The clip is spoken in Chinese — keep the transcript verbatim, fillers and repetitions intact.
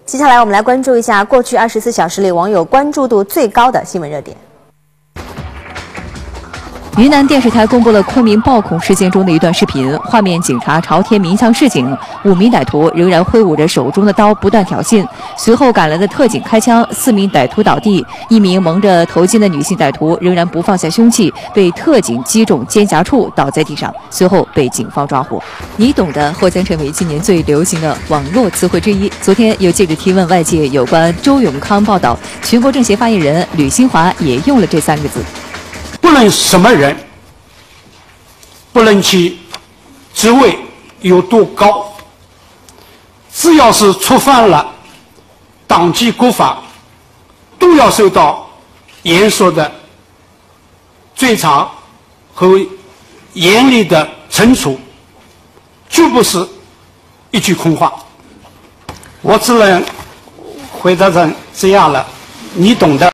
接下来我们来关注一下过去二十四小时里网友关注度最高的新闻热点。 云南电视台公布了昆明暴恐事件中的一段视频，画面警察朝天鸣枪示警，五名歹徒仍然挥舞着手中的刀不断挑衅，随后赶来的特警开枪，四名歹徒倒地，一名蒙着头巾的女性歹徒仍然不放下凶器，被特警击中肩胛处倒在地上，随后被警方抓获。你懂的或将成为今年最流行的网络词汇之一。昨天有记者提问外界有关周永康报道，全国政协发言人吕新华也用了这三个字。 不论什么人，不论其职位有多高，只要是触犯了党纪国法，都要受到严肃的追查和严厉的惩处，绝不是一句空话。我只能回答成这样了，你懂的。